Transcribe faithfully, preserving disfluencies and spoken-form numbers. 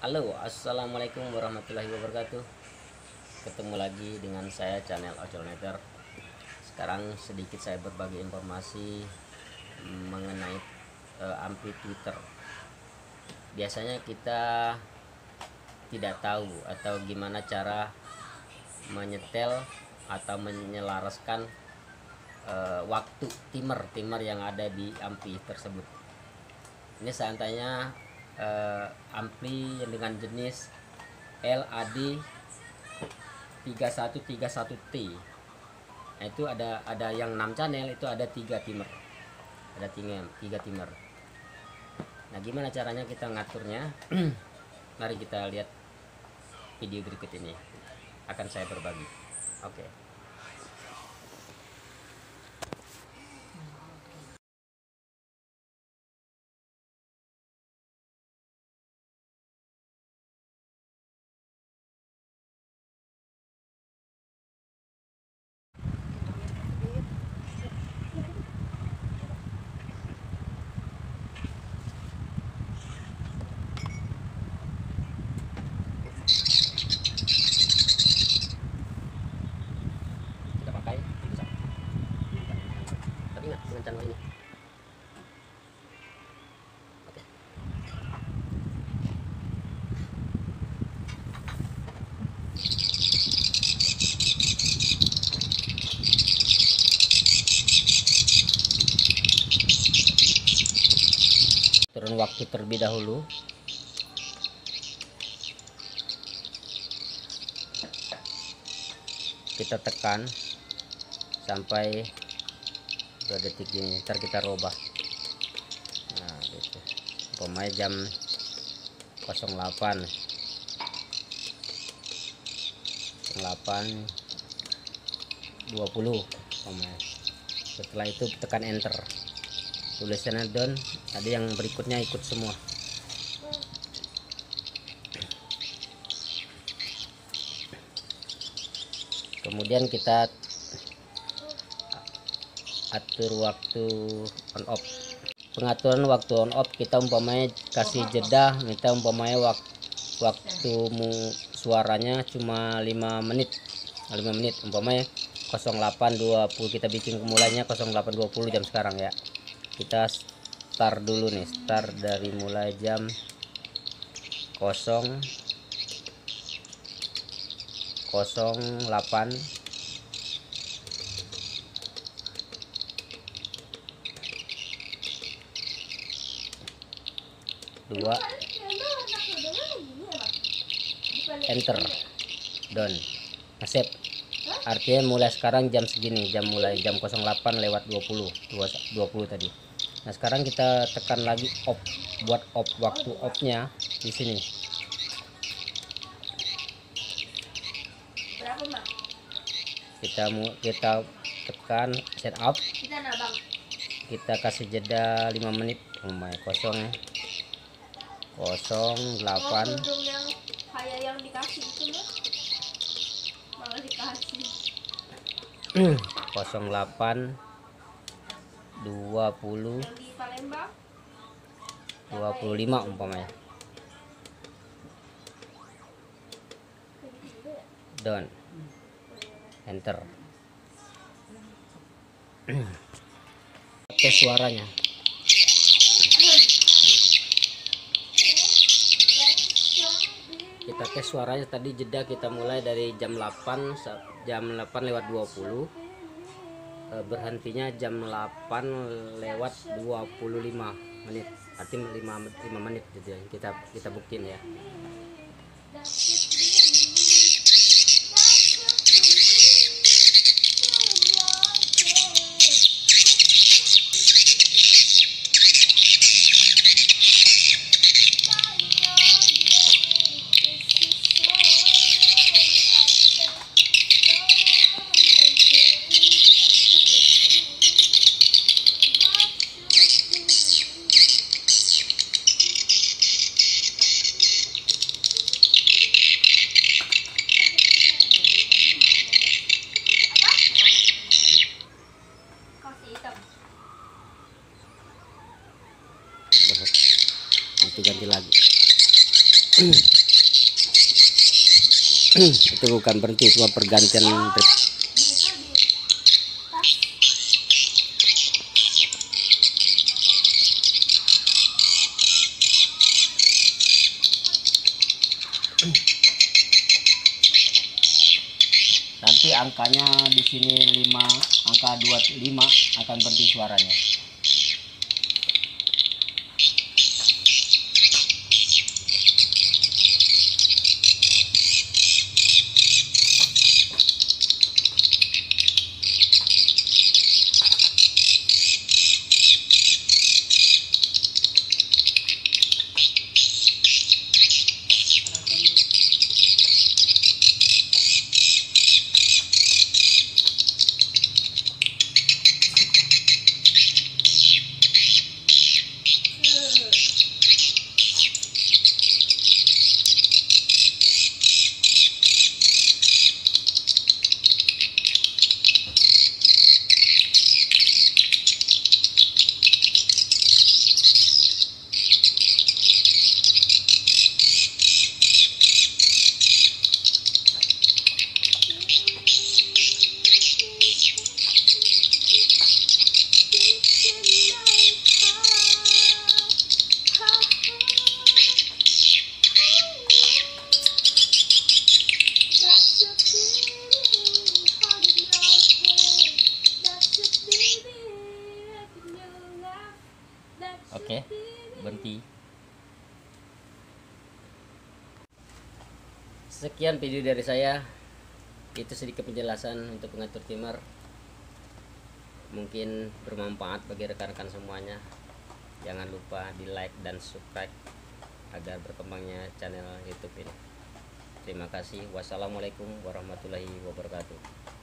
Halo, assalamualaikum warahmatullahi wabarakatuh. Ketemu lagi dengan saya channel Ocolmeter. Sekarang sedikit saya berbagi informasi mengenai uh, ampli Twitter. Biasanya kita tidak tahu atau gimana cara menyetel atau menyelaraskan uh, waktu timer timer yang ada di ampli tersebut. Ini seandainya uh, ampli yang dengan jenis L A D tiga satu tiga satu T. Nah, itu ada ada yang enam channel, itu ada tiga timer. Ada tiga, tiga timer. Nah, gimana caranya kita ngaturnya? Mari kita lihat video berikut ini. Akan saya berbagi. Oke. Okay. Dengan channel ini. Oke. Turun waktu terlebih dahulu. Kita tekan sampai dua detik ini, ntar kita robah. Nah, gitu. Pemain jam nol delapan dua puluh pemain. Setelah itu tekan enter, tulisannya done, ada yang berikutnya ikut semua. Kemudian kita atur waktu on off. Pengaturan waktu on off, kita umpamanya kasih jeda, minta umpamanya wak waktu suaranya cuma lima menit lima menit umpamanya nol delapan dua puluh, kita bikin mulainya nol delapan dua puluh jam sekarang ya. Kita start dulu nih, start dari mulai jam nol nol delapan dua, enter, done, save. Artinya mulai sekarang jam segini, jam mulai jam nol delapan lewat dua puluh dua puluh tadi. Nah, sekarang kita tekan lagi off, buat off waktu off-nya di sini. Kita kita tekan setup. Kita kasih jeda lima menit, lumayan kosong nol delapan yang kayak yang dikasih itu loh, malah dikasih nol delapan dua puluh yang di Palembang dua puluh lima umpamanya, done, enter. Tes suaranya. Kita tes suaranya tadi, jeda kita mulai dari jam delapan jam delapan lewat dua puluh, berhentinya jam delapan lewat dua puluh lima menit, artinya lima menit gitu ya. Kita kita buktiin ya. Nanti ganti lagi. Itu bukan berhenti, cuma pergantian trip. Nanti angkanya di sini lima, angka dua puluh lima akan berhenti suaranya. Oke, berhenti. Sekian video dari saya. Itu sedikit penjelasan untuk pengatur timer. Mungkin bermanfaat bagi rekan-rekan semuanya. Jangan lupa di like dan subscribe agar berkembangnya channel YouTube ini. Terima kasih. Wassalamualaikum warahmatullahi wabarakatuh.